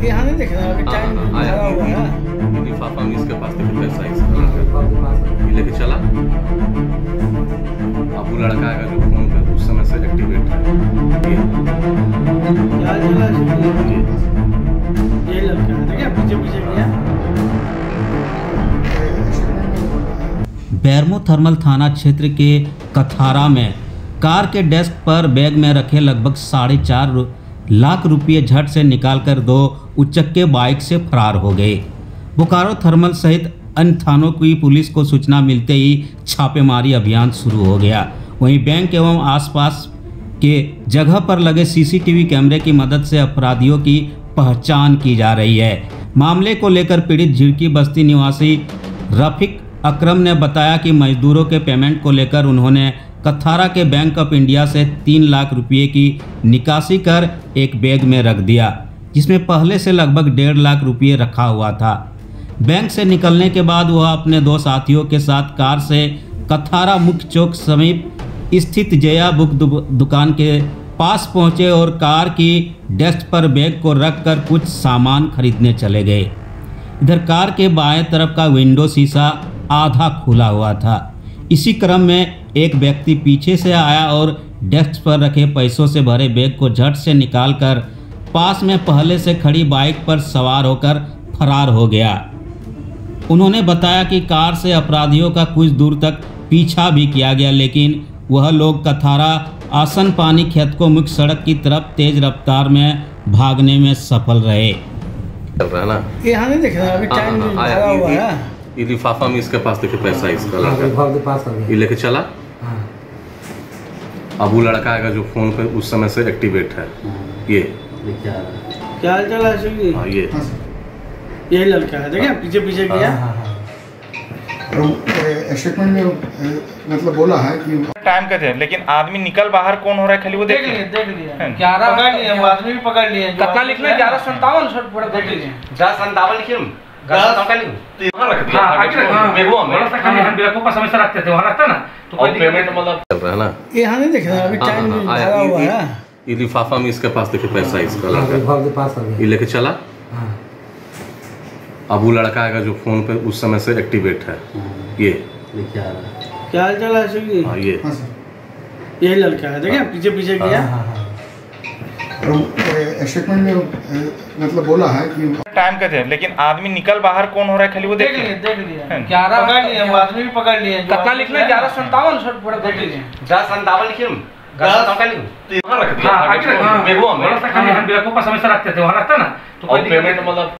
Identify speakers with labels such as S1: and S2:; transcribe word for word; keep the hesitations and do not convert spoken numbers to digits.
S1: यहाँ नहीं देख रहा अभी टाइम भरा हुआ है।
S2: लिफाफा में इसके पास देखो पैसा इसका ये लेके चला। अब वो लड़का आएगा जो फोन पे उस समय से एक्टिवेट है।
S1: ये लड़का है देखिए पीछे पीछे गया।
S3: बैरमो थर्मल थाना क्षेत्र के कथारा में कार के डेस्क पर बैग में रखे लगभग साढ़े चार लाख रुपये झट से निकालकर दो उचक्के बाइक से फरार हो गए। बोकारो थर्मल सहित अन्य थानों की पुलिस को सूचना मिलते ही छापेमारी अभियान शुरू हो गया। वहीं बैंक एवं आसपास के जगह पर लगे सीसीटीवी कैमरे की मदद से अपराधियों की पहचान की जा रही है। मामले को लेकर पीड़ित झिड़की बस्ती निवासी रफीक अकरम ने बताया कि मजदूरों के पेमेंट को लेकर उन्होंने कथारा के बैंक ऑफ इंडिया से तीन लाख रुपए की निकासी कर एक बैग में रख दिया, जिसमें पहले से लगभग डेढ़ लाख रुपए रखा हुआ था। बैंक से निकलने के बाद वह अपने दो साथियों के साथ कार से कथारा मुख्य चौक समीप स्थित जया बुक दुकान के पास पहुंचे और कार की डेस्क पर बैग को रखकर कुछ सामान खरीदने चले गए। इधर कार के बाएं तरफ का विंडो शीशा आधा खुला हुआ था। इसी क्रम में एक व्यक्ति पीछे से आया और डेस्क पर रखे पैसों से भरे बैग को झट से निकालकर पास में पहले से खड़ी बाइक पर सवार होकर फरार हो गया। उन्होंने बताया कि कार से अपराधियों का कुछ दूर तक पीछा भी किया गया, लेकिन वह लोग कथारा आसन पानी खेत को मुख्य सड़क की तरफ तेज रफ्तार में भागने में सफल रहे।
S2: चल रहा है ना
S1: यहाँ नहीं देख रहा अभी टाइम भरा हुआ है।
S2: ये लिफाफा में इसके पास देखो पैसा इसका ये लेके चला। अब वो लड़का आएगा जो फोन पे उस समय से एक्टिवेट है। ये
S1: क्या चला
S2: हाँ ये
S1: ये लड़का है देखिए पीछे पीछे गया।
S4: स्टेटमेंट में मतलब बोला है कि
S5: टाइम का थे, लेकिन आदमी निकल बाहर कौन हो रहा है खाली वो देख लिए
S1: देख लिया ग्यारह पकड़ लिए वो आदमी भी पकड़ लिए।
S5: कितना लिखना है? ग्यारह संतावन
S1: देख लीजिए
S2: ग्यारह संतावन लिखिए
S1: यहाँ नहीं देख रहा अभी टाइम भरा हुआ है।
S2: ये लिफाफा में इसके पास देखो पैसा इसका ये लेके चला। अब वो लड़का आएगा जो फोन पे उस समय से एक्टिवेट है। ये
S1: क्या चला
S2: हाँ ये
S1: ये लड़का है देखिए पीछे पीछे गया।
S4: स्टेटमेंट में मतलब बोला है कि
S5: टाइम का थे, लेकिन आदमी निकल बाहर कौन हो रहा है खाली वो देख लिए
S1: देख लिया ग्यारह पकड़ लिए वो आदमी भी पकड़ लिए।
S5: कितना लिखना है? ग्यारह संतावन
S1: देख लीजिए
S2: ग्यारह संतावन लिखिए
S5: हाँ, समय से रखते थे वहाँ रखता ना तो पेमेंट मतलब